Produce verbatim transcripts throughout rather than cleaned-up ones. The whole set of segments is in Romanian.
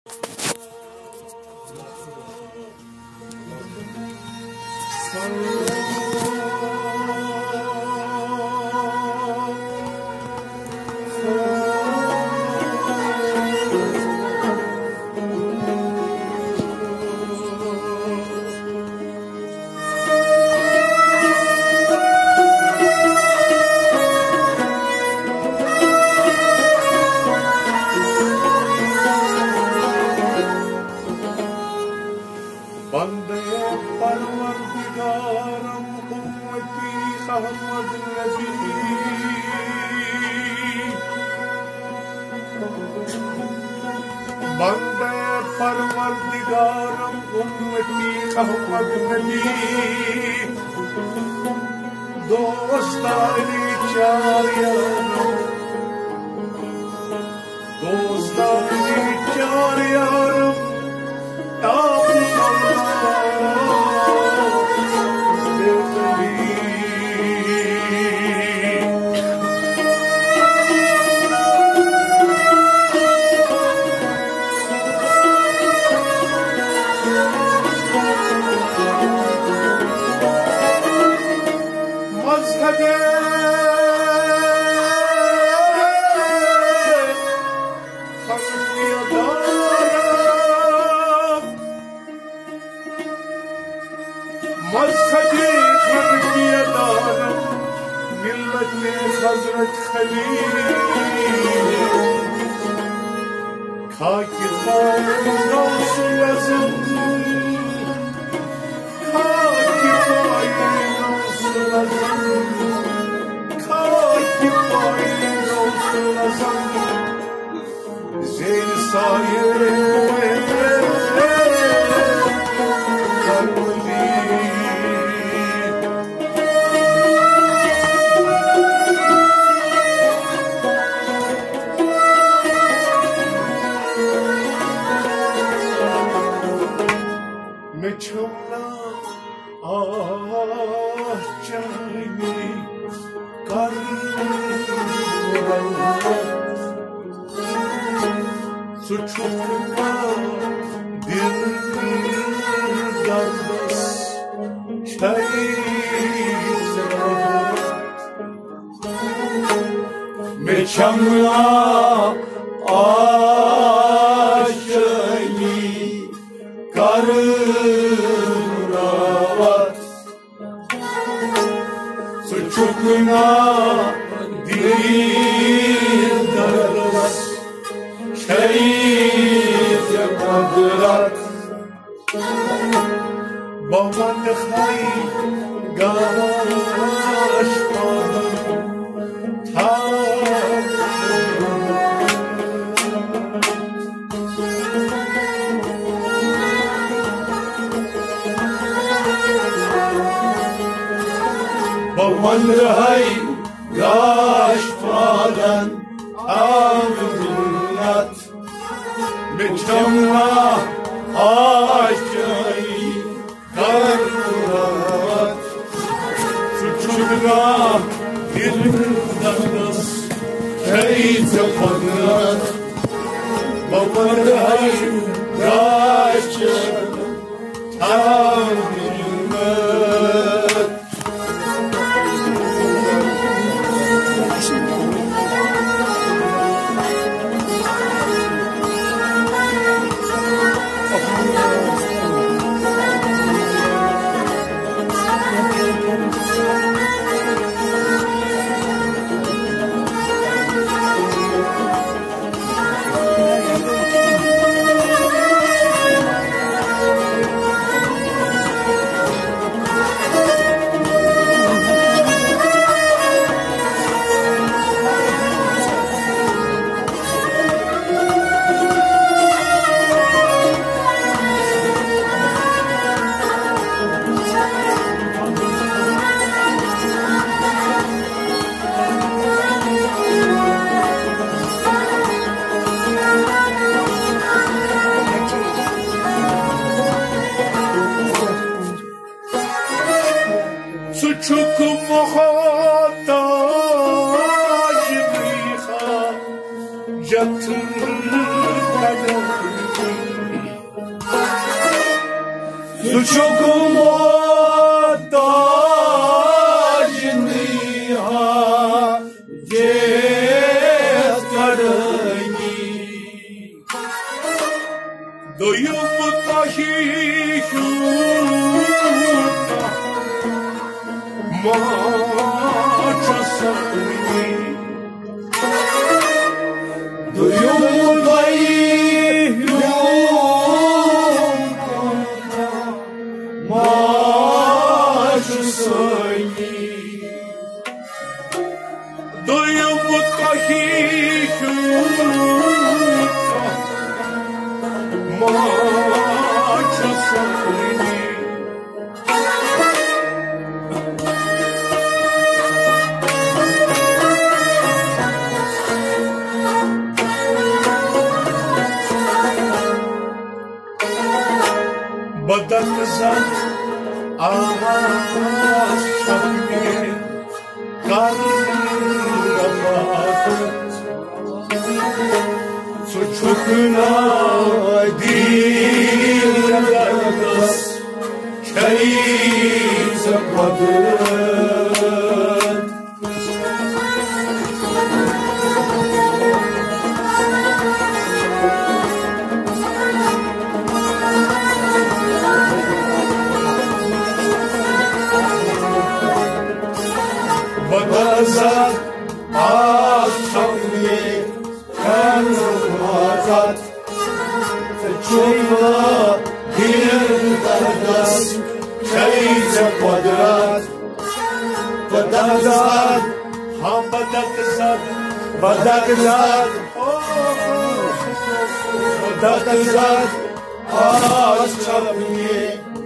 Thank you. Suçuk muhtaç nihayet karayı Doyum tahişuta maçasını Doyum tahişuta maçasını Doyum tahişuta maçasını Badak zat ağaç şakir karnavat Suçukuna dillerdas keyze kadir Badazat aşamli kanzat Seçuma girdardas keyze kvadrat Badazat ham badazat Badazat Badazat aşamli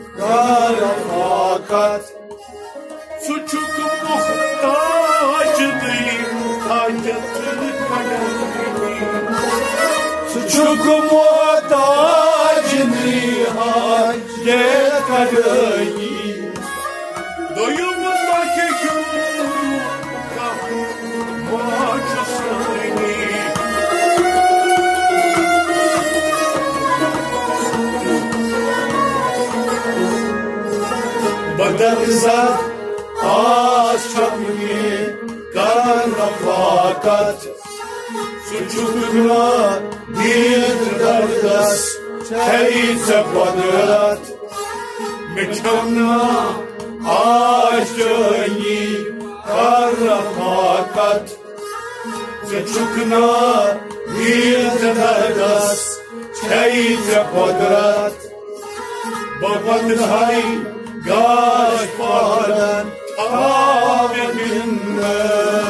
kanzat Suçuk muhtacıyım, hacetli kalemim Suçuk muhtacıyım, hacet kalemim Doyumundaki şuka maçasını Badakzat aşamli karnafakat Suçukuna dildardas keyze kvadrat Mekanna aşkı karnafakat Suçukuna dildardas keyze kvadrat Babadhay gaş paran Amin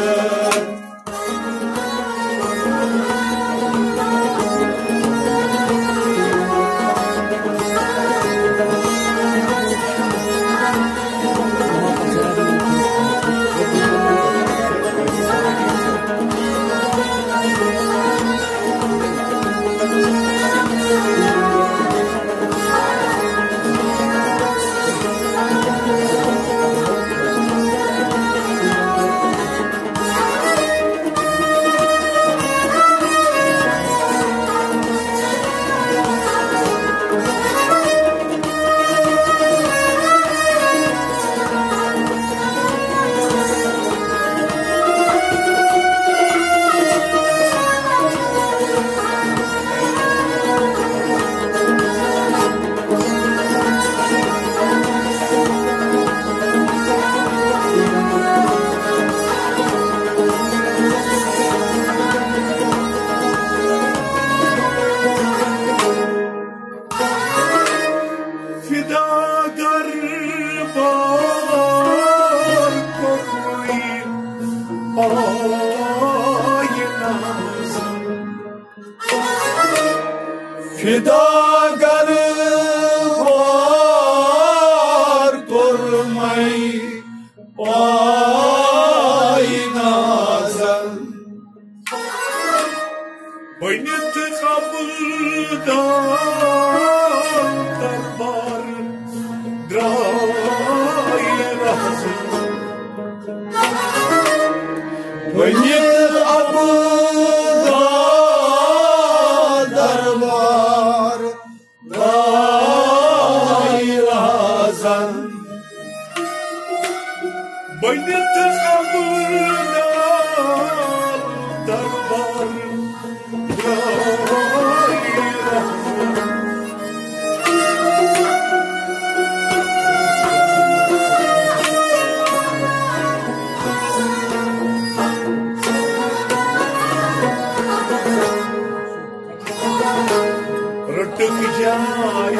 Fidagarı var korumay ay nazan Oynatı kapıdan darbar dray razın Oynatı kapıdan darbar dray razın Rıtık yay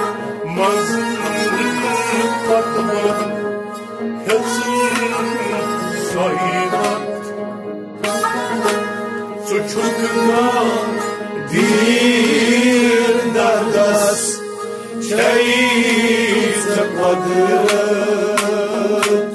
mazır patman Yazır sayımat Suçukna dir dardas Çeyize kadırıt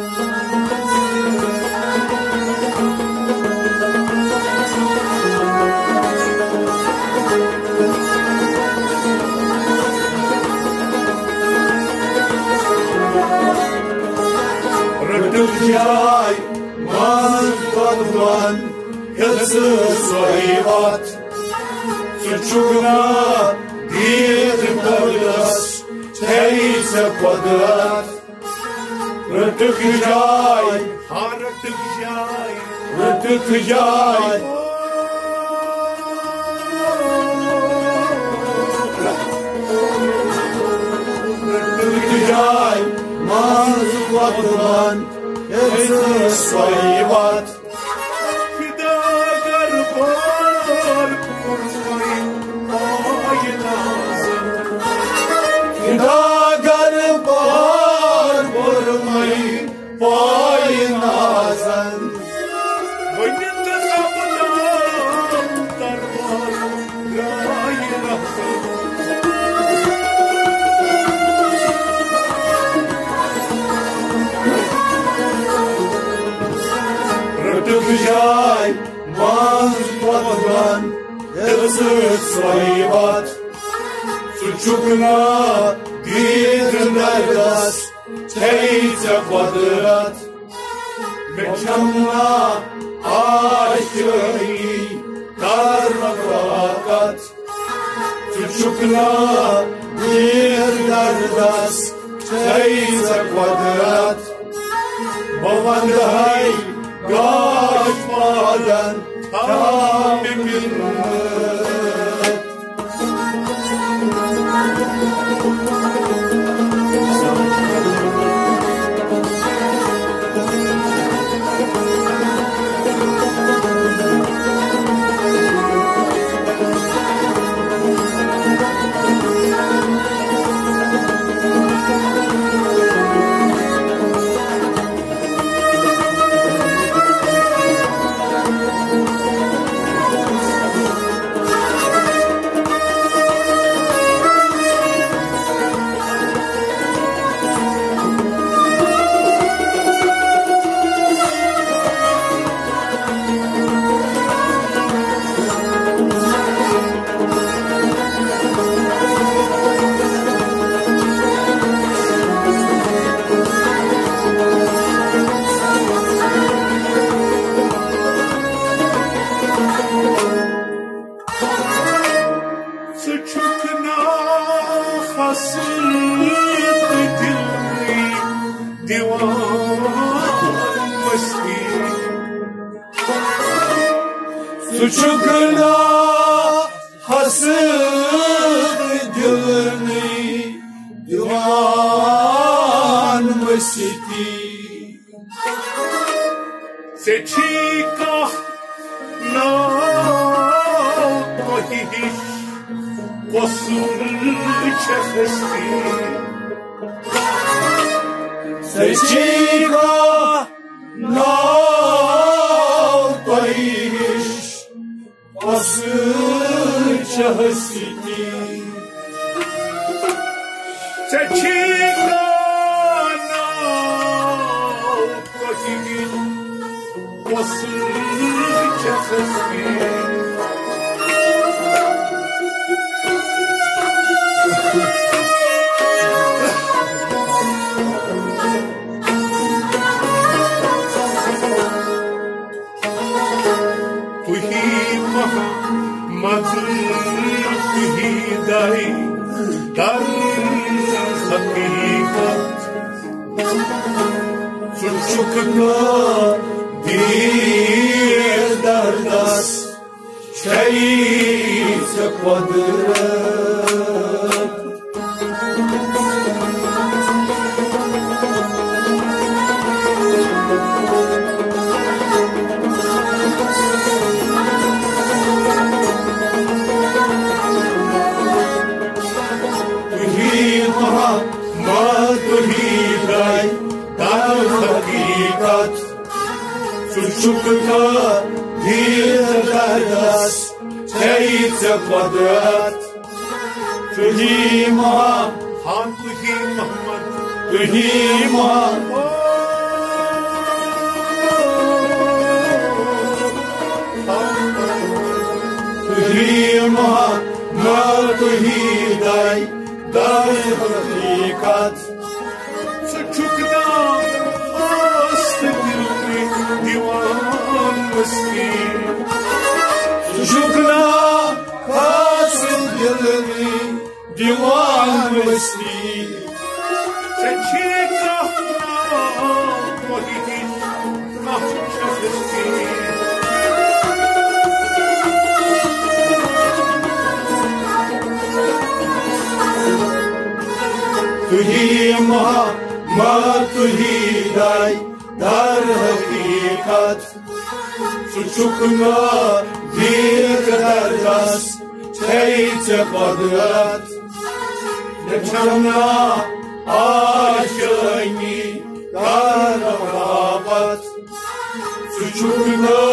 Rıtık yay mazır patman Yazır sayımat Suçukna dir dardas Çeyize kadırıt Rıtık yay Ha rıtık yay Rıtık yay Rıtık yay Mazvatman Yazır sayıvat Fidagar var kurmayın Ay lazım Fidagar var kurmayın Ay nazan Boynunda kapıdan darbar Ay lazım Rıtık yay mazvatman Yazır sayıvat Suçukna dir dardas Çeyize kadırıt Mekanla aşkı dar fakat Suçukna dir dardas Çeyize kadırıt Babanday Kaçmadan tam emin Suçukna hasıt dilmi divan mesti Suçukna hasıt dilmi divan mesti Seçika na tohiş Kosulça hesti Seçika na tohiş Kosulça hesti Seçika na tohiş Kosulça hesti Tuhi dahi dar hakikat Suçukna dir dardas Çeyize kadırıt hakikat Suçukka Dirdas Çeyse Kvadrat Tuhima Han Tuhim Muhammad Tuhima Tuhima Ma Tuhiday Dar hakikat Suçukka Astagirli Divan Meskin Suçukka Astagirli Divan Meskin Çekika Vahidiş Nahçeski Tuhima Ma Tuhiday Dar hakikat Suçukna Dirdas Çeyse Kvadrat Neçamna Aşığını Dar rabat Suçukna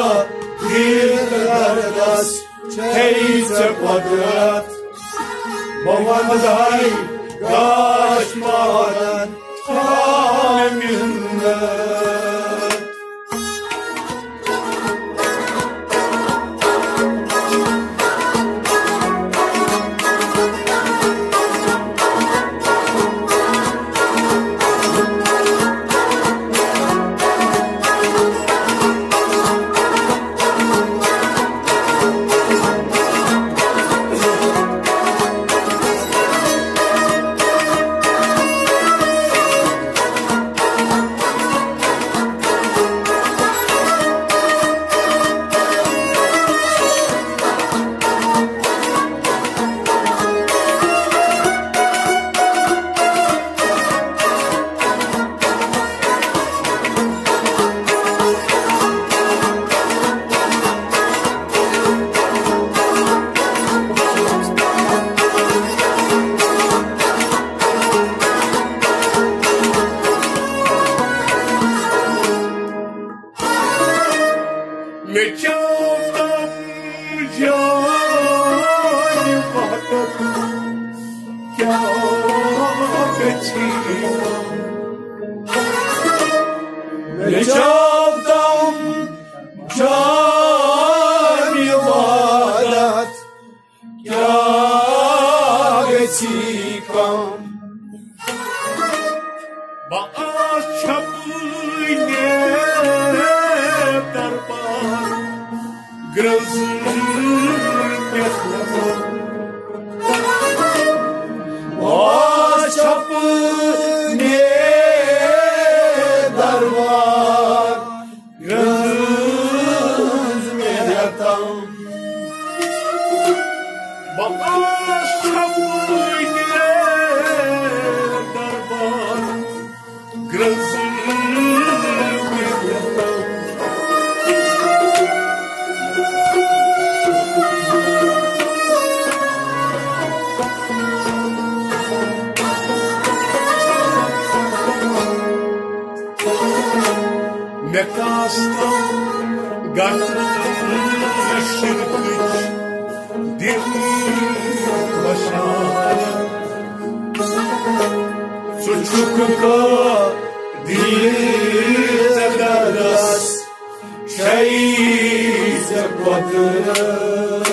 Dirdas Çeyse Kvadrat Babanday Kaçmadan Haliminde Mekanım cani vahdek Kâ beçînam Mekanım cani vahdek Kâ beçînam Ba'a çapıne darbar Gözüm yaklamam Ba'a çapıne darbar Gözüm yaklamam Ba'a çapıne darbar Gözüm yaklamam Ne kastam Garşır güç Dil başar Suçukka Dil Zedaras Şeyse Kvadrat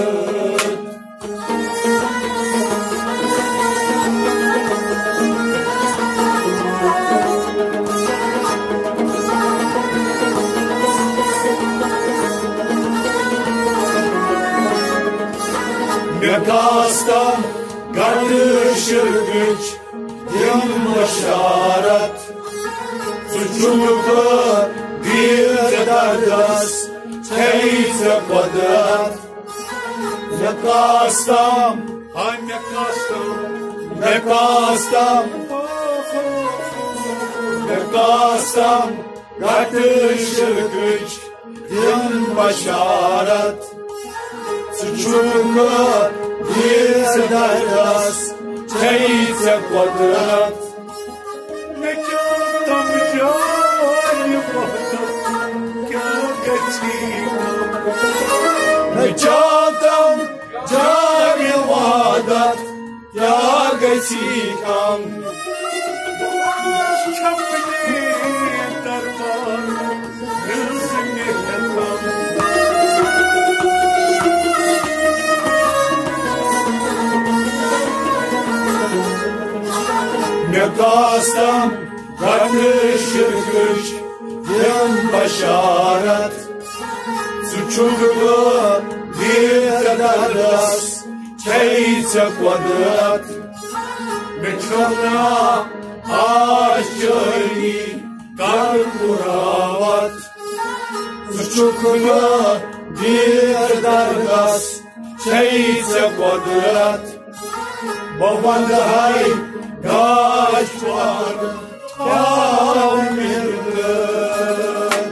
Ne kastam Kardeşir güç Din başarat Suçukka Dil Zedaras Şeyse Kvadrat Ne kastam Ay ne kastam Ne kastam Ne kastam Kardeşir güç Din başarat Suçukka Dil Zedaras Şeyse Kvadrat Mekanım cani găsicam. Çapını darman rızını yatam. Ne kastam kardeşim güç din başaret. Suçuklu bir derdas çeyce kvadet. Meçhana aşçıyı karkuravat. Suçuklu bir derdas çeyce kvadet. Babanday kaç var tamirlet.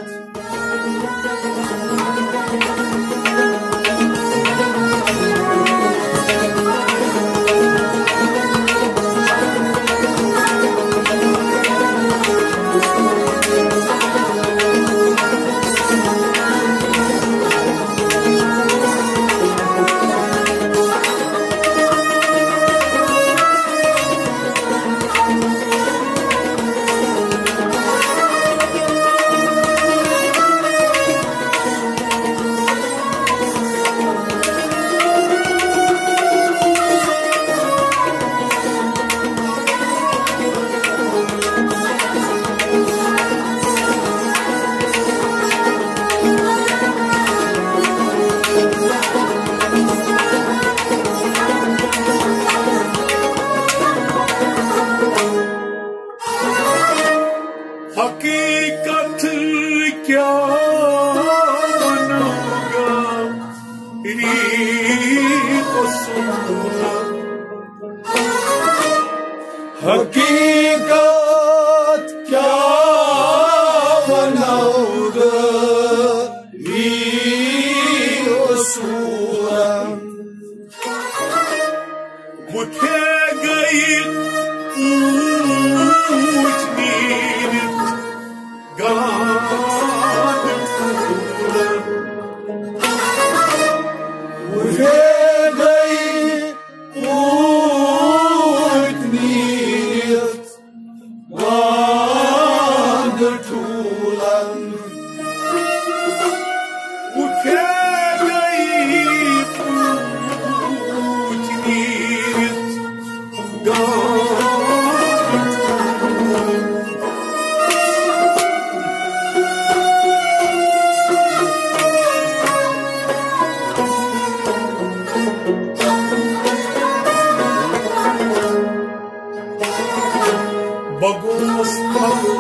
Hakikatı kâvanâga rîkosûna. Hakikat kâvanâga rîkosûna. Kutegayit uçnîrit gâdûna. Kutegayit uçnîrit gâdûna. Kutegayit uçnîrit gâdûna. Bagos pagu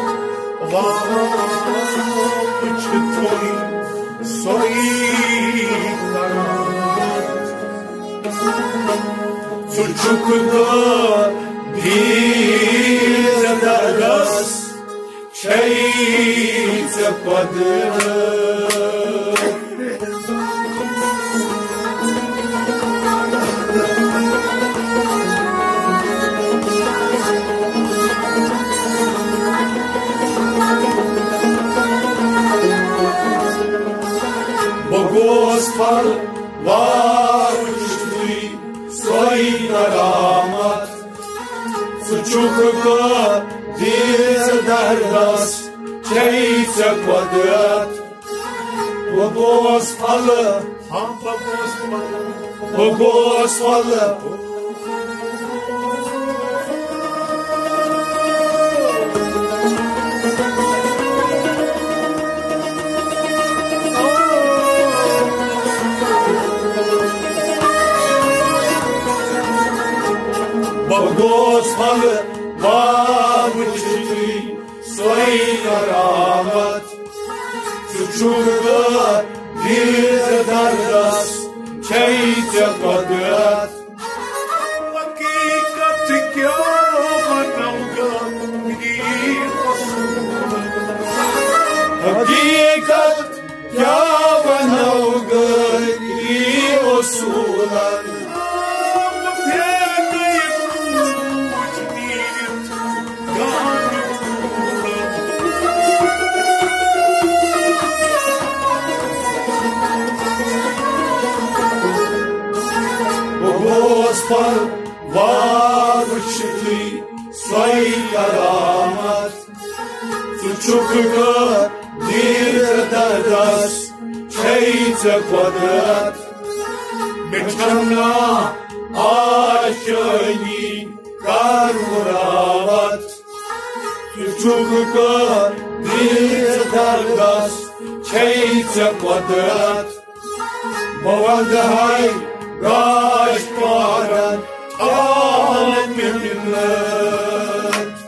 vâç toy soy karat. Suçuklu bir derdas çeyce kvadet. Богоспал варчный свой нарамат. Suçuklu bir derdas çeyce kvadet. Bogospalı, Ha bagos pagu Bogospalı. Bogospalı vâvçıtı soy karamat. Suçuklu bir derdas çeyce kvadet. Hakikatı kâvanâga rîkosûna. Hakikat kâvanâga rîkosûna. Kutegayit uçnîrit gâdûna. Bogospalı var uçti soy karamat Suçukka dir dardas Çeyce kwadrat Meçamna aşöni karvuravat Suçukka dir dardas Çeyce kwadrat Bavandahay Rashparan Amen millet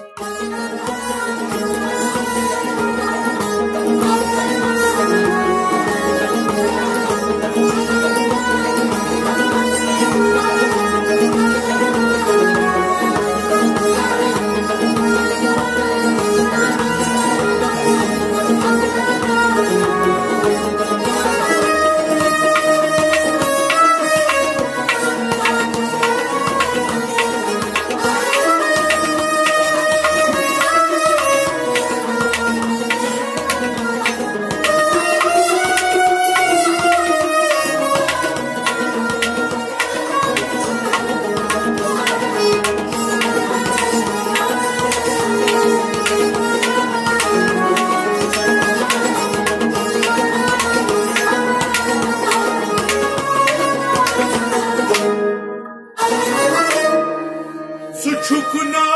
Suçukna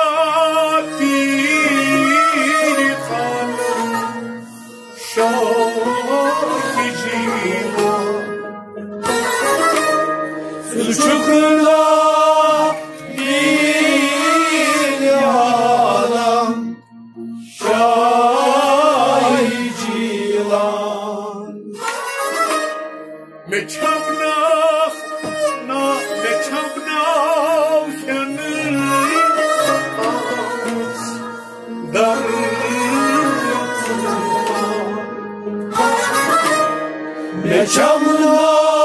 bir kanım şahicina Suçukna bir yanım şahicilan Meçamnah na meçamnah yanım Meçamna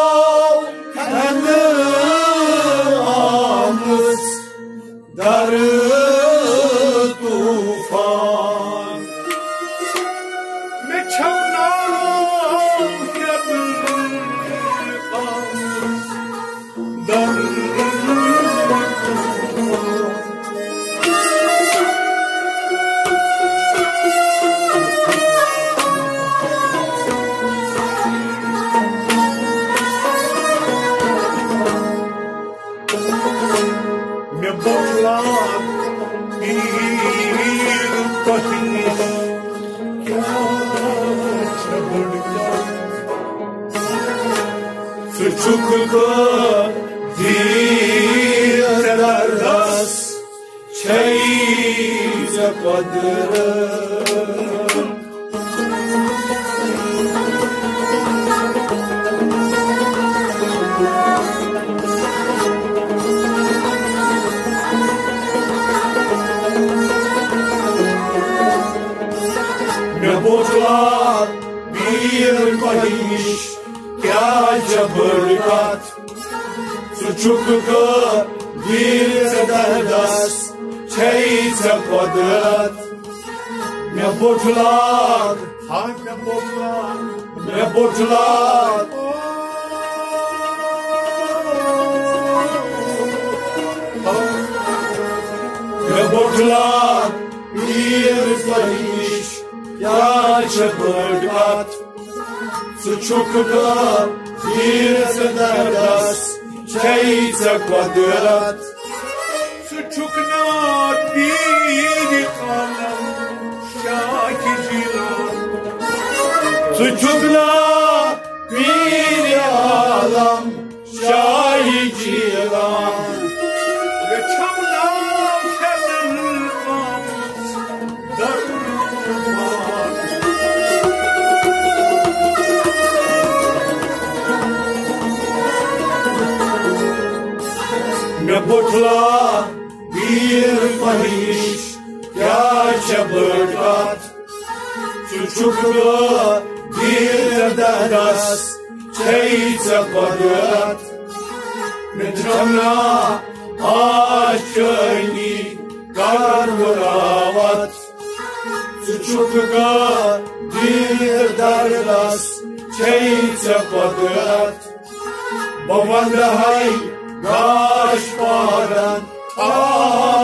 kendi amız darı tufan Meçamna kendi amız darı tufan Me botlar bir pahiş Kâça bırgar Suçukka dir dardas Çeyce kadrım Botlar bir pahiş Kâça bırgat Suçukka dir dardas Çeyce kwadrat Me botlar Hay me botlar Me botlar Me botlar bir pahiş Kâça bırgat Suçukka dir dardas Çeyce kwadrat Suçukna bir kanım şahicilan Suçukla bir adam şahicilan Meçamna kendi amız darı tufan Me botla bir pahiş Kâça bırgat Suçukla bir dardas Çeyce kwadrat Meçamna aşöni karvuravat Suçukka dir dardas Çeyce kwadrat Bavandahay Rashparan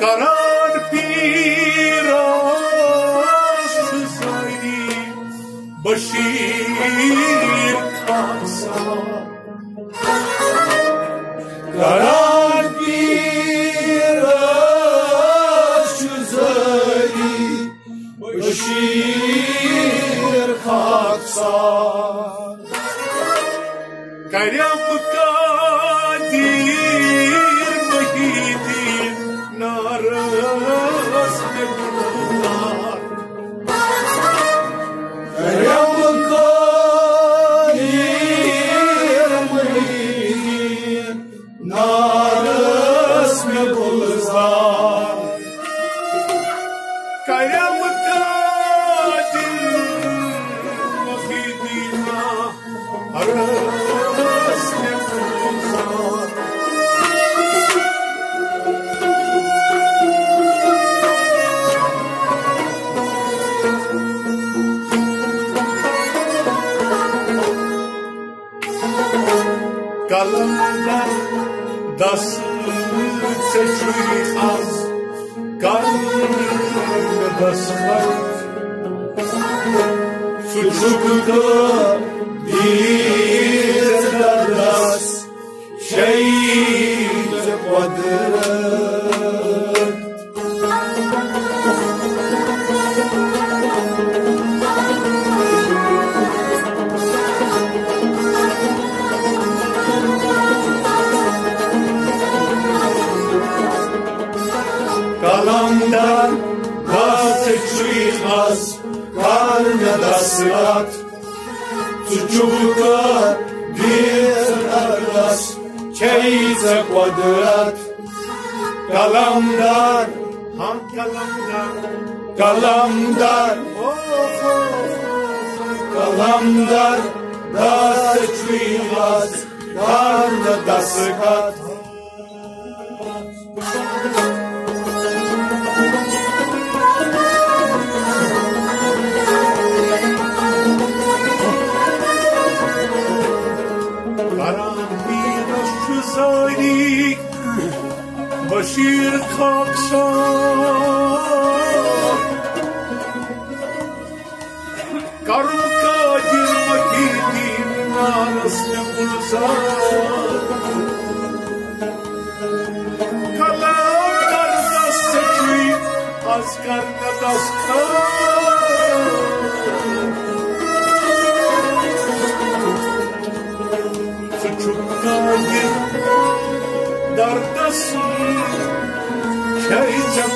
Karan piras zaydi Başir kalsa Karan piras zaydi Başir kalsa Karam kadir Mahidin naras nebullar Karam kadir Mahidin naras nebullar Karam kadir Mahidin naras nebullar Kalanlar das seçuy az Kalanlar das kart Suçukta bir dardas Şehit kudret Kalandan das seçuy az Karnı da sırat Suçukta bir dardas Şehit kudret Kalamdar Han kalanlar Kalamdar Kalamdar da seçmez Karnı da sıkat Karan piras zaydi Başir kalksa Karam kadir Mahidin naras nebullar Kalanlar das seçuy az karnı das kart Suçuktadır dardasın Şehit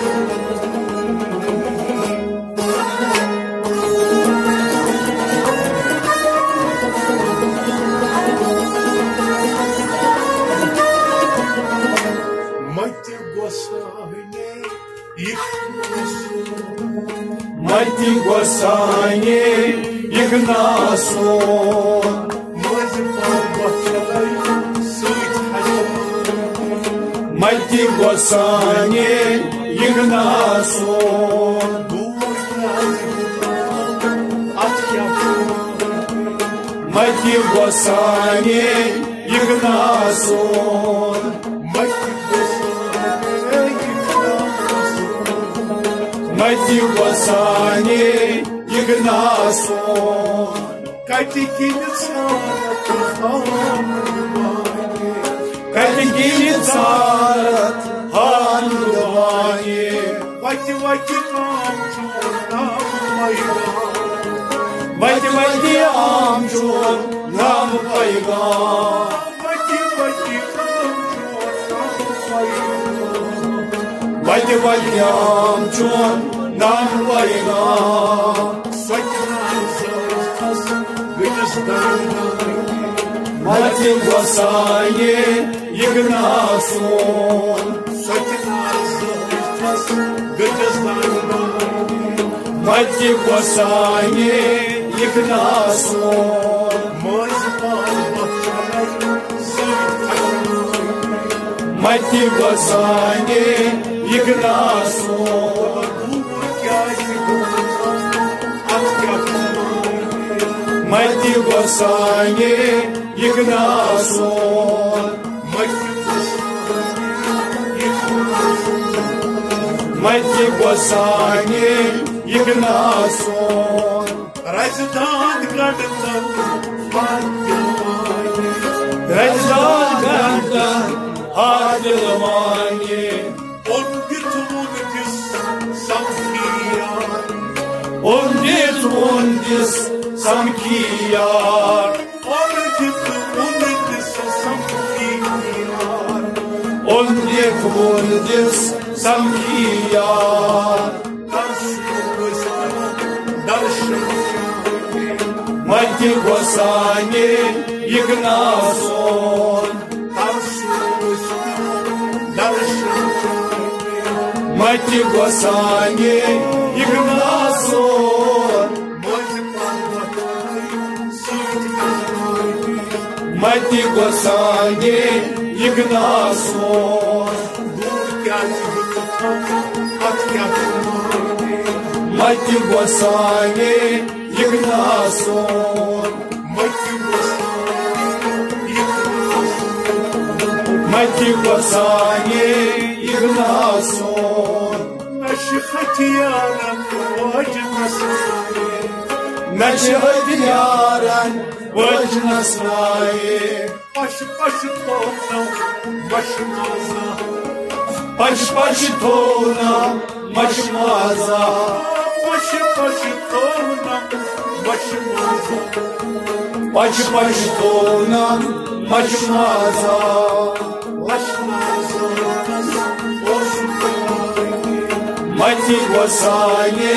Mati Gosane yıkmasın Mati Gosane yıkmasın Mati Gosane yıkmasın Mati Gosane yıkmasın Mati Gosane yıkmasın Katikini Katikini sarat hanımayı Vati vati namcuna mayga Vati vati amcun nam payga Vati vati namcuna mayga Vati vati amcun nam payga Mati Gosane yıkmasın Mati Gosane yıkmasın Mati Gosane yıkmasın Mati Gosane yıkmasın Mati Gosani Ignason Razdan Gardan Hadilmani Razdan Gardan Hadilmani Ondit Undis Samkiyar Ondit Undis Samkiyar Ondit Undis Samkiyar Ondit Undis Samkiyar Mati Gosani Ignason Mati Gosani Ignason Mati Gosani Ignason Mati Gosani Ignason Mati Gosani Ignason Naşihat yaran vacnasnaye Naşihat yaran vacnasnaye Başı başı topla başımıza Baş başı tona başımıza Başı başı topla başımıza Baş başı tona başımıza Mati Gosani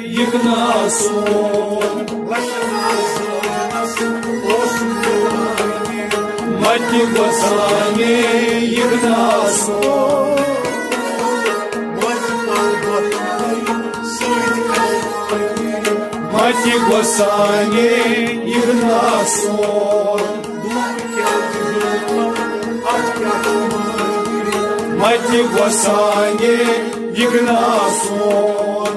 Ignason Mati Gosani Ignason Mati Gosani Ignason Mati Gosani Ignason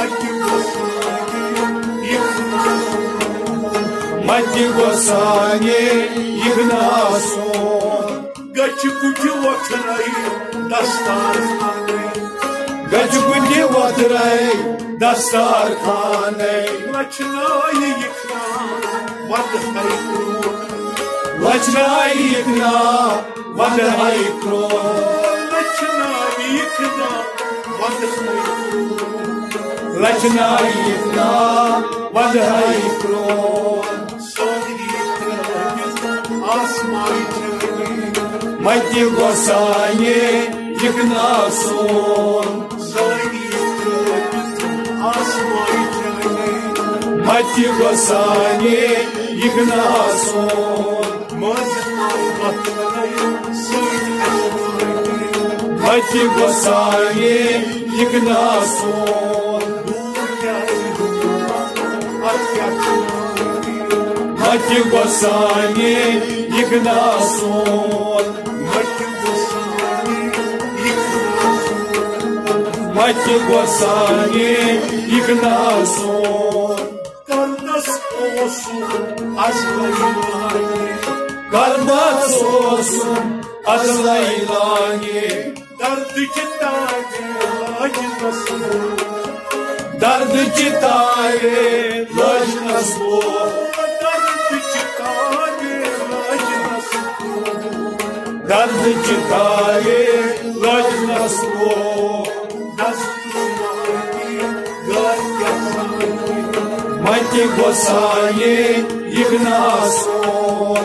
Mati Gosani Ignason Gaçı kucu vatray dastarkhane Gaçı kucu vatray dastarkhane Laçnayı yıkna vadhay kru Laçnayı yıkna vadhay kru Laçnayı yıkna vadhay kru Laçnayı yıkna vadhay kru Mati Gosani Ignason Mati Gosani Ignason Mati Gosani Ignason Mati Gosani Ignason Mati Gosani Ignason Kardas olsun azrailani Kardas olsun azrailani Dardı kitane acınasın Dardı kitane lajnasbu Dardı kitane acınasın Dardı kitane lajnasbu Mati Gosani Ignason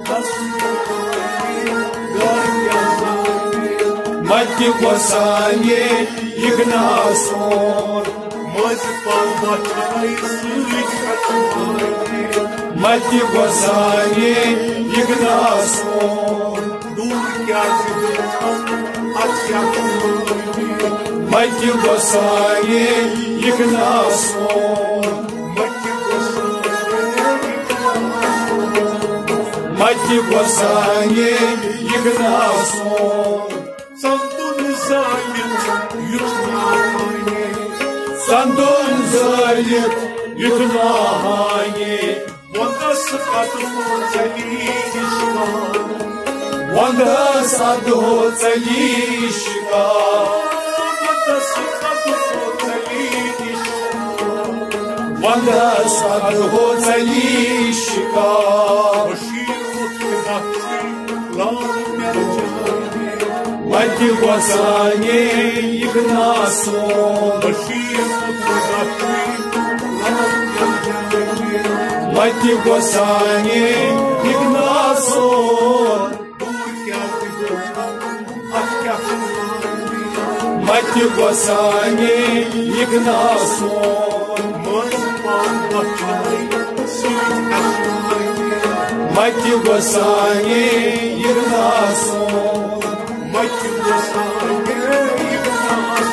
Mati Gosani Ignason Mati Gosani Ignason Mati Gosani Ignason Mati Gosani Ignason Sandun zalim yutma hani Sandun zalim yutma hani Vanda sıkatı zelişka Vanda sadu zelişka Vanda sıkatı Gundas adho zalishka Mati Gosanye Ignason Mati Gosanye Ignason Mati Gosanye Ignason Mati Gosanye Ignason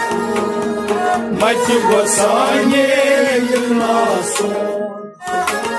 Mati Gosanye Ignason